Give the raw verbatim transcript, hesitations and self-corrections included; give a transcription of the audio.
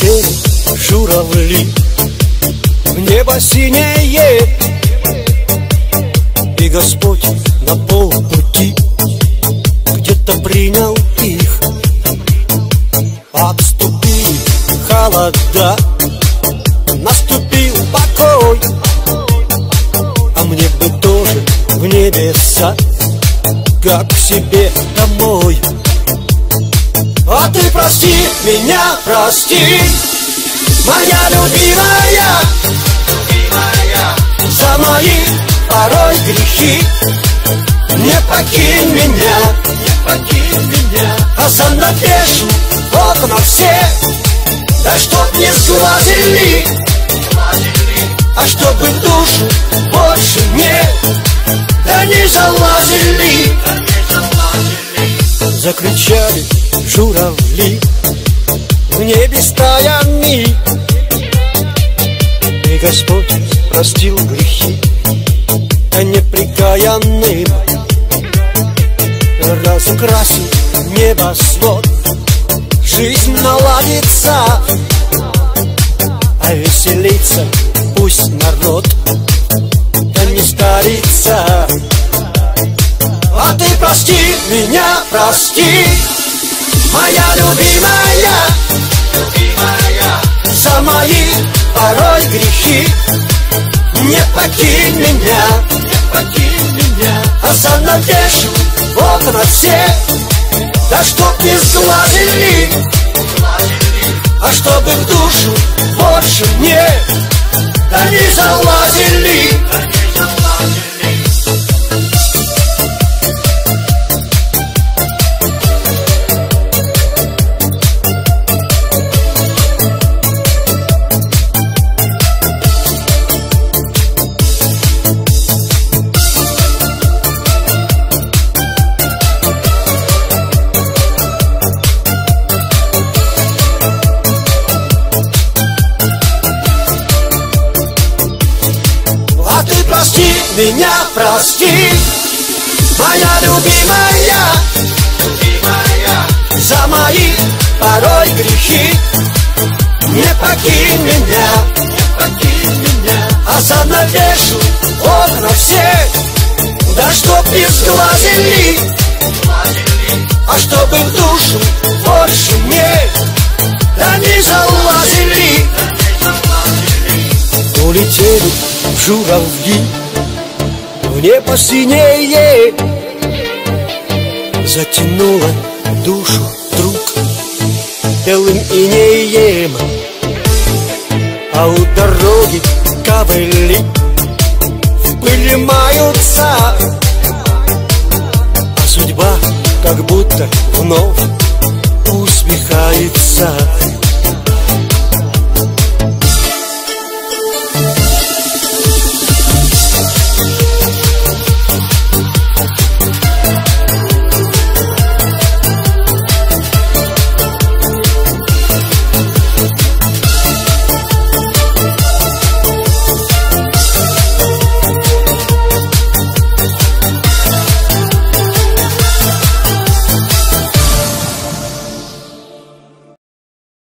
Улетели журавли в небо синее, и Господь на полпути где-то принял их. Отступили холода, наступил покой, а мне бы тоже в небеса, как к себе домой. А ты прости меня, прости, моя любимая, любимая, за мои порой грехи. Не покинь меня, не покинь меня, а занавешу окна все, да чтоб не сглазили, а чтобы в душу больше не, да не залазили. Закричали журавли в небе стаями, и Господь простил грехи неприкаянным, разукрасил небосвод, жизнь наладится, а веселится пусть народ, да не старится. А ты прости меня, прости, моя любимая, любимая, за мои порой грехи. Не покинь меня, не покинь меня, а занавешу окна все, да чтоб не сглазили, а чтобы в душу больше не, да не залазили. Прости меня, прости, моя любимая, любимая, за мои порой грехи. Не покинь меня, не покинь меня, а занавешу окна все, да чтоб не сглазили, а чтобы в душу больше не, да не залазили. Улетели журавли в небо синее, затянуло душу вдруг белым инеем, а у дороги ковыли в пыли маются, а судьба как будто вновь усмехается.